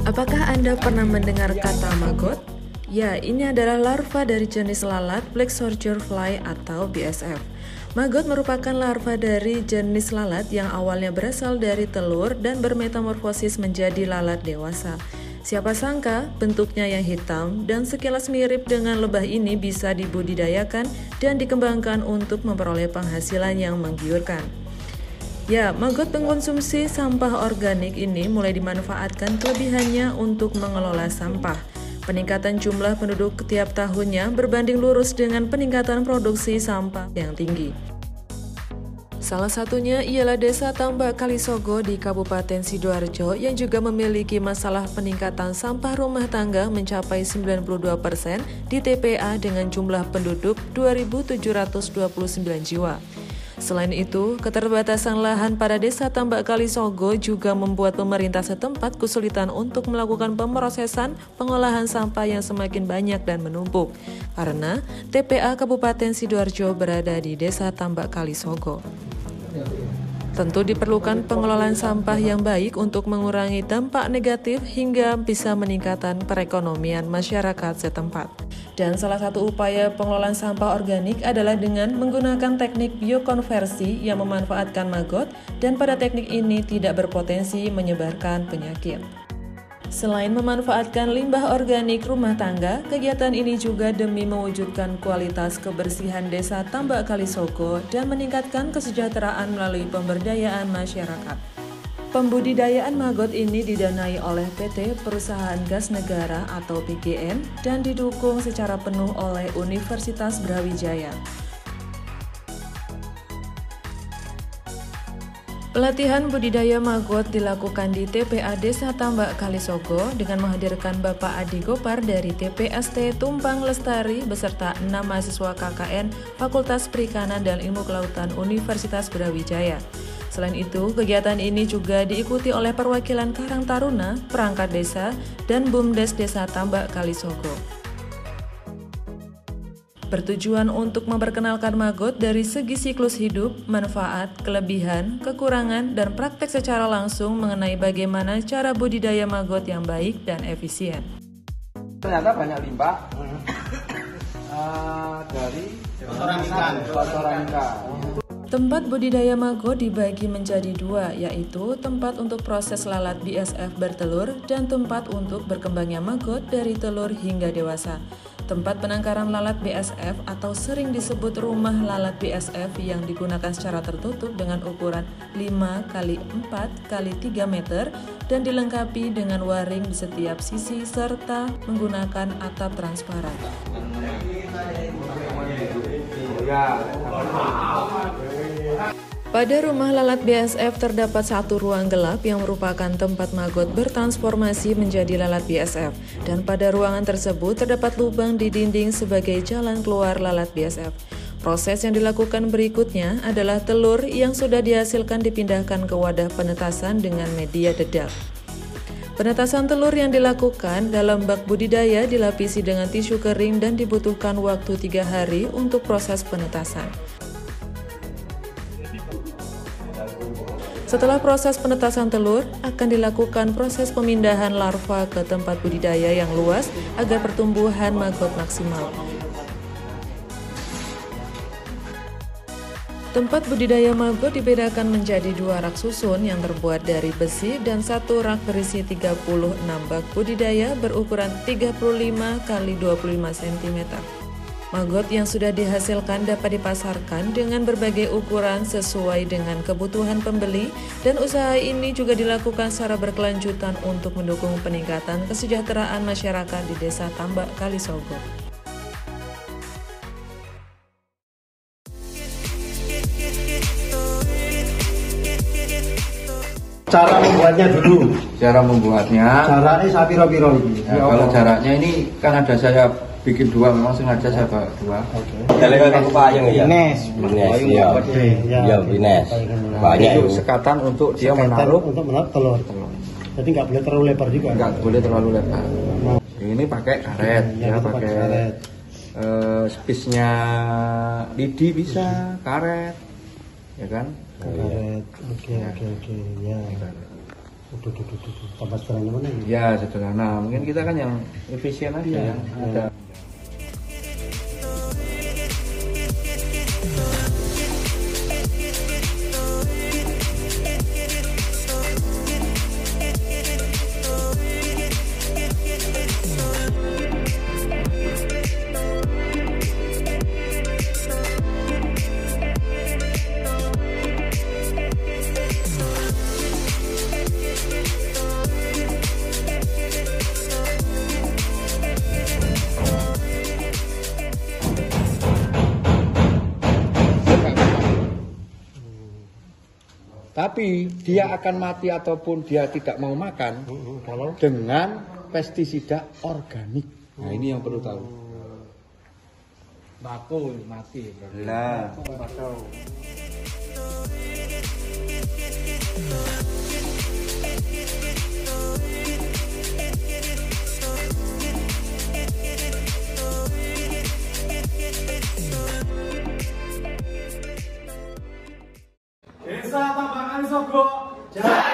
Apakah Anda pernah mendengar kata maggot? Ya, ini adalah larva dari jenis lalat Black Soldier Fly atau BSF. Maggot merupakan larva dari jenis lalat yang awalnya berasal dari telur dan bermetamorfosis menjadi lalat dewasa. Siapa sangka bentuknya yang hitam dan sekilas mirip dengan lebah ini bisa dibudidayakan dan dikembangkan untuk memperoleh penghasilan yang menggiurkan. Ya, maggot pengkonsumsi sampah organik ini mulai dimanfaatkan kelebihannya untuk mengelola sampah. Peningkatan jumlah penduduk setiap tahunnya berbanding lurus dengan peningkatan produksi sampah yang tinggi. Salah satunya ialah Desa Tambak Kalisogo di Kabupaten Sidoarjo yang juga memiliki masalah peningkatan sampah rumah tangga mencapai 92% di TPA dengan jumlah penduduk 2.729 jiwa. Selain itu, keterbatasan lahan pada Desa Tambak Kalisogo juga membuat pemerintah setempat kesulitan untuk melakukan pemrosesan pengolahan sampah yang semakin banyak dan menumpuk, karena TPA Kabupaten Sidoarjo berada di Desa Tambak Kalisogo. Tentu diperlukan pengelolaan sampah yang baik untuk mengurangi dampak negatif hingga bisa meningkatkan perekonomian masyarakat setempat. Dan salah satu upaya pengelolaan sampah organik adalah dengan menggunakan teknik biokonversi yang memanfaatkan maggot dan pada teknik ini tidak berpotensi menyebarkan penyakit. Selain memanfaatkan limbah organik rumah tangga, kegiatan ini juga demi mewujudkan kualitas kebersihan Desa Tambak Kalisogo dan meningkatkan kesejahteraan melalui pemberdayaan masyarakat. Pembudidayaan maggot ini didanai oleh PT Perusahaan Gas Negara atau PGN dan didukung secara penuh oleh Universitas Brawijaya. Pelatihan budidaya maggot dilakukan di TPA Desa Tambak Kalisogo dengan menghadirkan Bapak Adi Gopar dari TPST Tumpang Lestari beserta 6 mahasiswa KKN Fakultas Perikanan dan Ilmu Kelautan Universitas Brawijaya. Selain itu, kegiatan ini juga diikuti oleh perwakilan Karang Taruna, perangkat desa, dan BUMDes Desa Tambak Kalisogo. Bertujuan untuk memperkenalkan maggot dari segi siklus hidup, manfaat, kelebihan, kekurangan, dan praktek secara langsung mengenai bagaimana cara budidaya maggot yang baik dan efisien. Ternyata banyak limbah dari kotoran ikan. Tempat budidaya maggot dibagi menjadi dua, yaitu tempat untuk proses lalat BSF bertelur dan tempat untuk berkembangnya maggot dari telur hingga dewasa. Tempat penangkaran lalat BSF atau sering disebut rumah lalat BSF yang digunakan secara tertutup dengan ukuran 5x4x3 meter dan dilengkapi dengan waring di setiap sisi serta menggunakan atap transparan. Pada rumah lalat BSF terdapat satu ruang gelap yang merupakan tempat maggot bertransformasi menjadi lalat BSF, dan pada ruangan tersebut terdapat lubang di dinding sebagai jalan keluar lalat BSF. Proses yang dilakukan berikutnya adalah telur yang sudah dihasilkan dipindahkan ke wadah penetasan dengan media dedak. Penetasan telur yang dilakukan dalam bak budidaya dilapisi dengan tisu kering dan dibutuhkan waktu 3 hari untuk proses penetasan. Setelah proses penetasan telur, akan dilakukan proses pemindahan larva ke tempat budidaya yang luas agar pertumbuhan maggot maksimal. Tempat budidaya maggot dibedakan menjadi 2 rak susun yang terbuat dari besi dan 1 rak berisi 36 bak budidaya berukuran 35 x 25 cm. Maggot yang sudah dihasilkan dapat dipasarkan dengan berbagai ukuran sesuai dengan kebutuhan pembeli, dan usaha ini juga dilakukan secara berkelanjutan untuk mendukung peningkatan kesejahteraan masyarakat di Desa Tambak Kalisogo. Cara membuatnya dulu. Cara membuatnya. Caranya saya piro-piro ini. Ya, kalau jaraknya ini kan ada saya bikin 2, memang sengaja saya bawa 2. Jalan kan payung ya. Bines, ya. Ya, bines. Banyak itu sekatan untuk dia menaruh telur. Jadi nggak boleh terlalu lebar juga. Nggak boleh terlalu lebar. Ini pakai karet, ya pakai spisnya lidi bisa karet, ya kan? Karet. Oke, ya. Tambah sederhana mana ya? Ya sederhana, mungkin kita kan yang efisien aja yang ada. Tapi dia akan mati ataupun dia tidak mau makan Kalau dengan pestisida organik. Nah ini yang perlu tahu. Bako mati. Lah. Desa Tambakan Sogo Jaya.